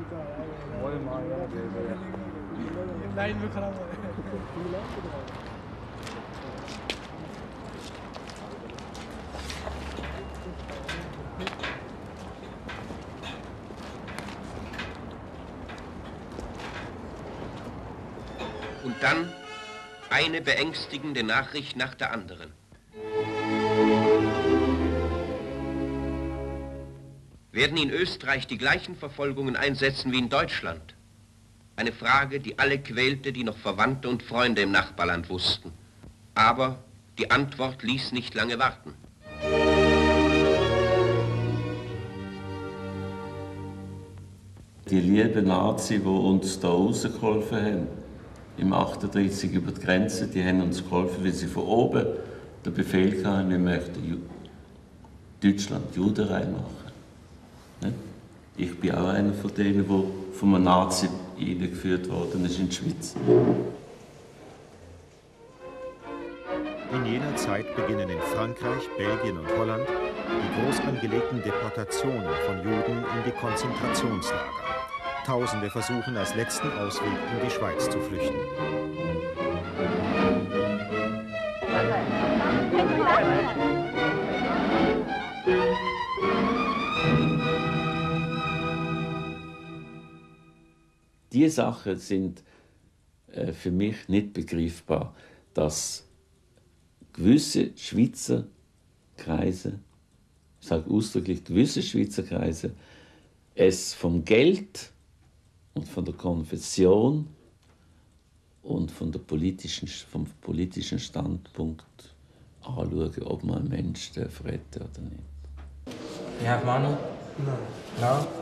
Und dann eine beängstigende Nachricht nach der anderen. Werden in Österreich die gleichen Verfolgungen einsetzen wie in Deutschland? Eine Frage, die alle quälte, die noch Verwandte und Freunde im Nachbarland wussten. Aber die Antwort ließ nicht lange warten. Die lieben Nazis, die uns hier rausgeholfen haben, im 38 über die Grenze, die haben uns geholfen, weil sie von oben den Befehl hatten, wir möchten Deutschland judenrein machen. Ich bin auch einer von denen, der von einem Nazi eingeführt worden ist in die Schweiz. In jener Zeit beginnen in Frankreich, Belgien und Holland die groß angelegten Deportationen von Juden in die Konzentrationslager. Tausende versuchen als letzten Ausweg in die Schweiz zu flüchten. Diese Sachen sind für mich nicht begreifbar, dass gewisse Schweizer Kreise, ich sage ausdrücklich gewisse Schweizer Kreise, es vom Geld und von der Konfession und vom politischen Standpunkt anschauen, ob man einen Menschen retten oder nicht. You have money? No. No?